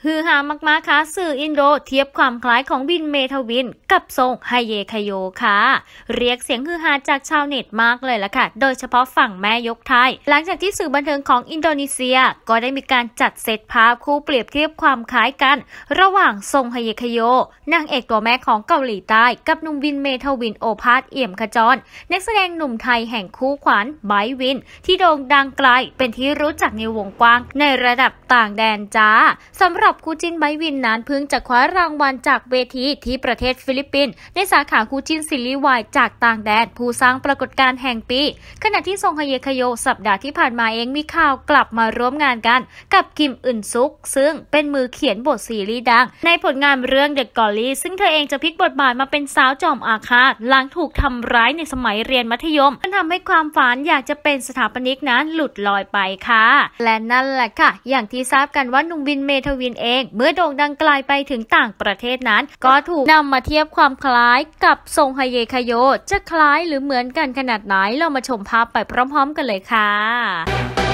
ฮือฮามากๆค่ะสื่ออินโดเทียบความคล้ายของบินเมทวินกับทรงไฮเยคโยค่ะเรียกเสียงฮือฮาจากชาวเน็ตมากเลยล่ะค่ะโดยเฉพาะฝั่งแม่ยกไทยหลังจากที่สื่อบันเทิงของอินโดนีเซียก็ได้มีการจัดเซตภาพคู่เปรียบเทียบความคล้ายกันระหว่างทรงไฮเยคโยนางเอกตัวแม่ของเกาหลีใต้กับหนุ่มวินเมทวินโอภาสเอี่ยมขจรนักแสดงหนุ่มไทยแห่งคู่ขวัญไบร์ทวินที่โด่งดังไกลเป็นที่รู้จักในวงกว้างในระดับต่างแดนจ้าสำหรับคู่จิ้นไบร์ทวินนั้นเพิ่งจะคว้ารางวัลจากเวทีที่ประเทศฟิลิปปินส์ในสาขาคู่จิ้นซีรีส์วายจากต่างแดนผู้สร้างปรากฏการณ์แห่งปีขณะที่ทรงฮเยคโยสัปดาห์ที่ผ่านมาเองมีข่าวกลับมาร่วมงานกันกับคิมอึนซุกซึ่งเป็นมือเขียนบทซีรีส์ดังในผลงานเรื่อง The Golly ซึ่งเธอเองจะพลิกบทบาทมาเป็นสาวจอมอาฆาตหลังถูกทำร้ายในสมัยเรียนมัธยมจนทำให้ความฝันอยากจะเป็นสถาปนิกนั้นหลุดลอยไปค่ะและนั่นแหละค่ะอย่างที่ทราบกันว่าหนุ่มวินเมทวินเองเมื่อโด่งดังไกลไปถึงต่างประเทศนั้นก็ถูกนำมาเทียบความคล้ายกับทรงฮเยคโยจะคล้ายหรือเหมือนกันขนาดไหนเรามาชมภาพไปพร้อมๆกันเลยค่ะ